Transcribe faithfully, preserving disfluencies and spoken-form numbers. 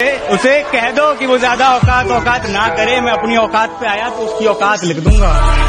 उसे कह दो कि वो ज्यादा औकात औकात ना करे, मैं अपनी औकात पे आया तो उसकी औकात लिख दूंगा।